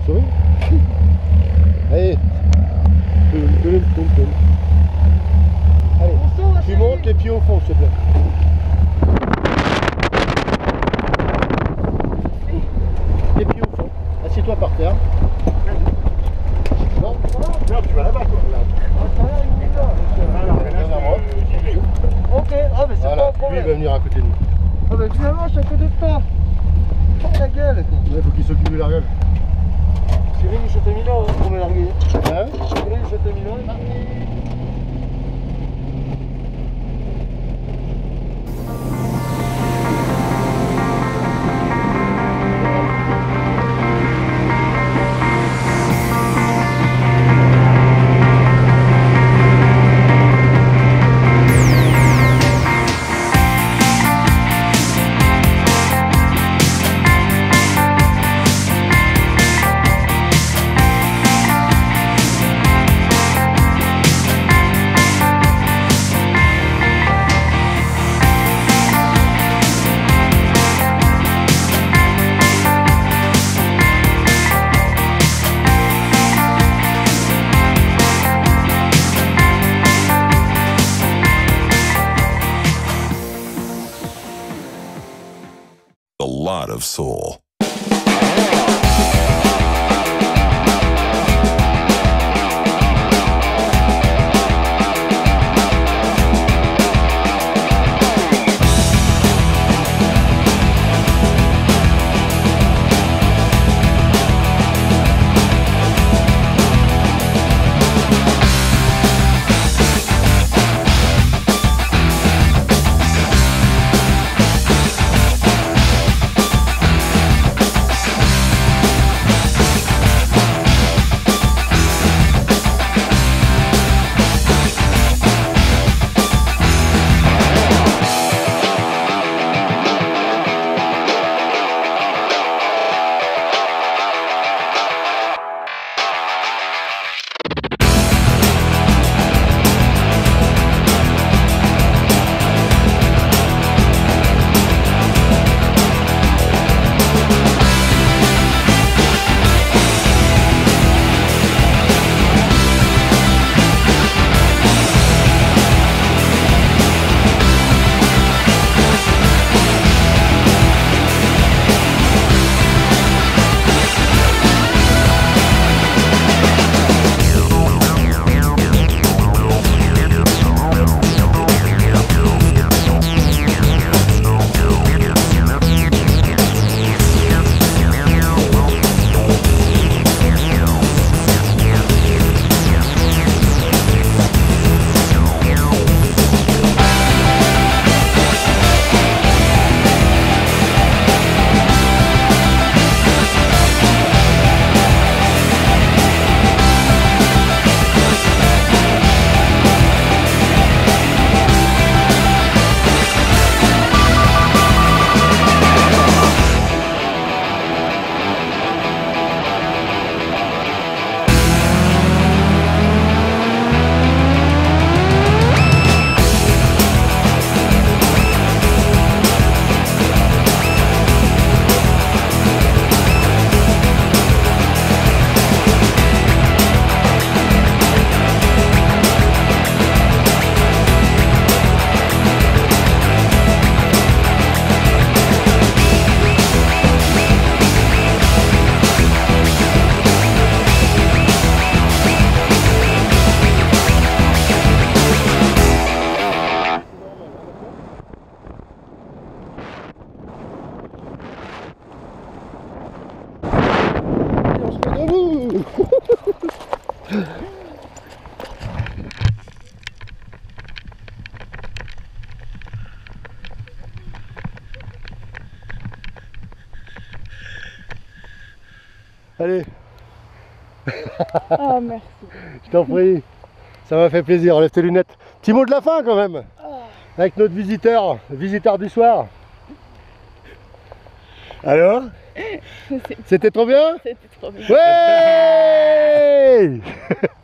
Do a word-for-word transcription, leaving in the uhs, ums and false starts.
souris. Allez. Allez, tu montes les pieds au fond, s'il te plaît. Les pieds au fond. Assieds-toi par terre. Non, non, tu vas là-bas, quoi. Ok, ah mais c'est voilà. pas un Lui, problème. il va venir à côté de nous. Ah bah finalement, je suis à côté de toi. Oh la gueule. Il faut qu'il s'occupe de la gueule. Cyril, je t'ai mis là hein, pour me larguer. Hein? Cyril, je t'ai mis là. A lot of soul. Allez. Oh merci. Je t'en prie. Ça m'a fait plaisir, enlève tes lunettes. Petit mot de la fin quand même. Oh. Avec notre visiteur, visiteur du soir. Alors? C'était trop bien? C'était trop bien. Ouais.